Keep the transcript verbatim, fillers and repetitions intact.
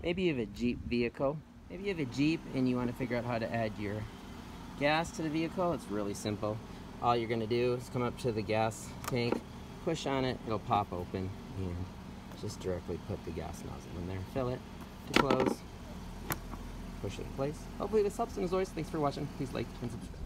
Maybe you have a Jeep vehicle. Maybe you have a Jeep and you want to figure out how to add your gas to the vehicle. It's really simple. All you're going to do is come up to the gas tank, push on it, it'll pop open, and just directly put the gas nozzle in there. Fill it to close, push it in place. Hopefully this helps, and as always, thanks for watching. Please like and subscribe.